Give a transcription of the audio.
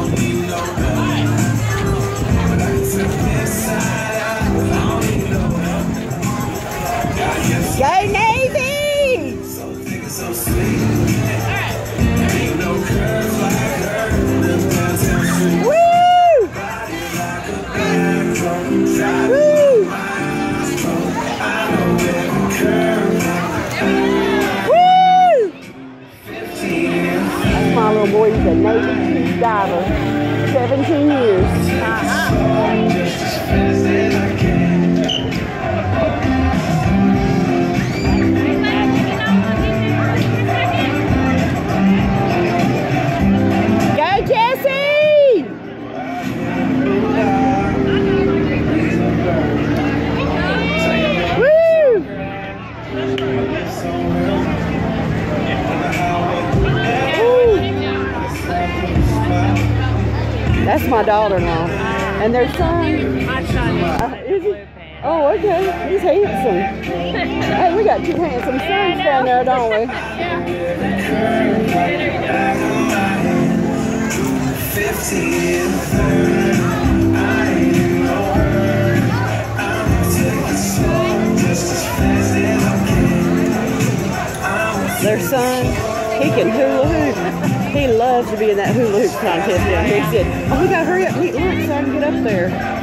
Go Navy! Woo! Woo! Woo! That's my little boy. He's a Navy Chief diver. 17 years. That's my daughter-in-law. And their son. Is he? Oh, okay. He's handsome. Hey, we got two handsome sons down there, don't we? Their son, he can hula hoop. He loves to be in that hula hoop contest down here. He said, oh, we got to hurry up and eat lunch so I can get up there.